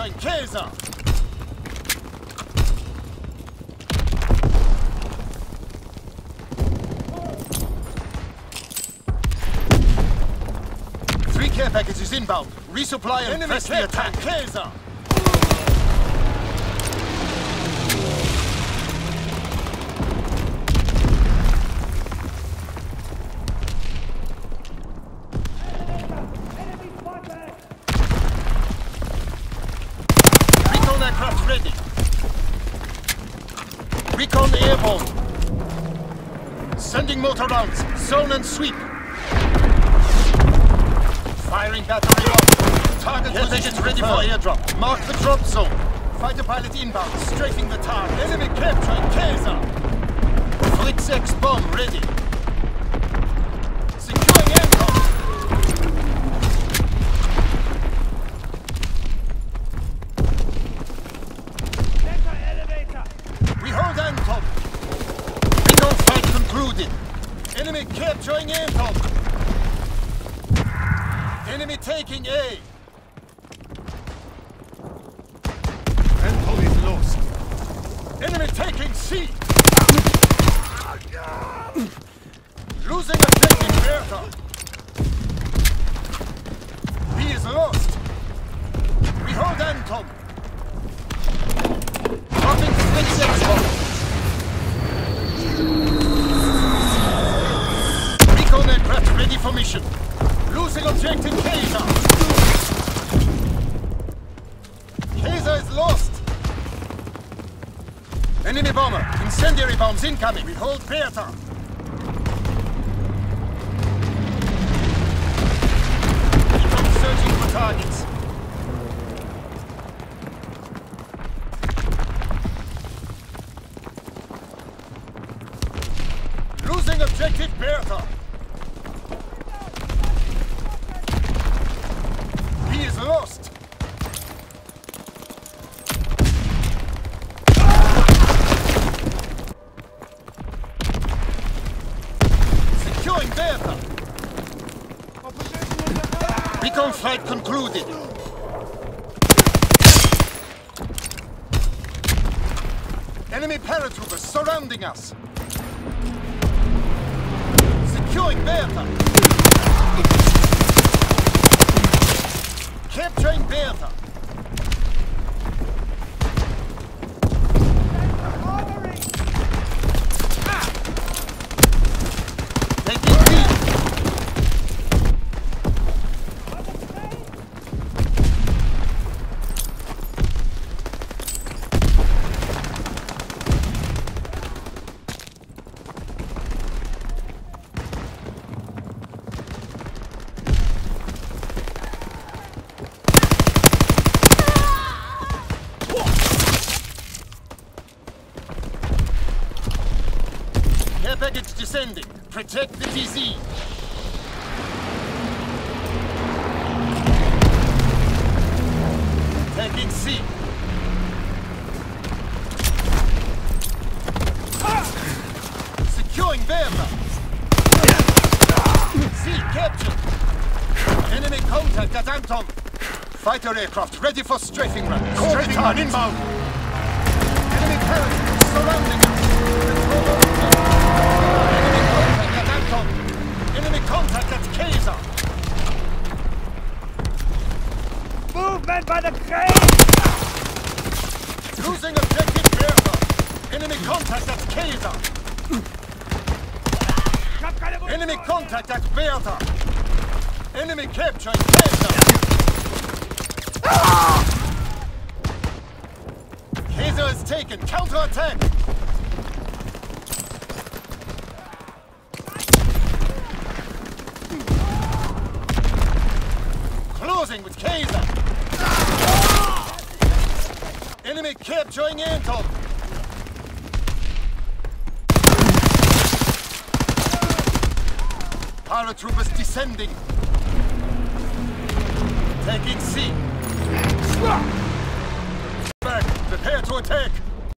capturing Kaiser! Three care packages inbound. Resupply and press the attack. Kaiser! Recon aircraft ready. Recon airborne. Sending motor rounds. Zone and sweep. Firing battery on. Target positions ready for airdrop. Mark the drop zone. Fighter pilot inbound. Strafing the target. Enemy capturing Kaiser. Fritz X bomb ready. Securing aircraft. We hold Anton. Recon fight concluded. Enemy capturing Anton. Enemy taking A. Anton is lost. Enemy taking C. Losing objective Bertha. B is lost. We hold Anton. Dropping Fritz X-bomb. Recon aircraft ready for mission. Losing objective Kaiser. Kaiser is lost. Enemy bomber. Incendiary bombs incoming. We hold Bertha. Recon searching for targets. Losing objective Bertha. He is lost. Securing Bertha. Recon flight concluded. Enemy paratroopers surrounding us. Securing Bertha. Capturing Bertha. Taking B. Care package descending. Protect the DZ. Taking C. Securing Bertha. C captured. Enemy contact at Anton. Fighter aircraft ready for strafing run. Strafing run inbound. Enemy parachutes surrounding us. Enemy contact at Kaiser! Movement by the crane! Losing objective Bertha! Enemy contact at Kaiser! Enemy contact at Bertha! Enemy capturing Kaiser! Kaiser is taken! Counter-attack! Closing with Kaiser! Enemy capturing Anton! Paratroopers descending! Taking C!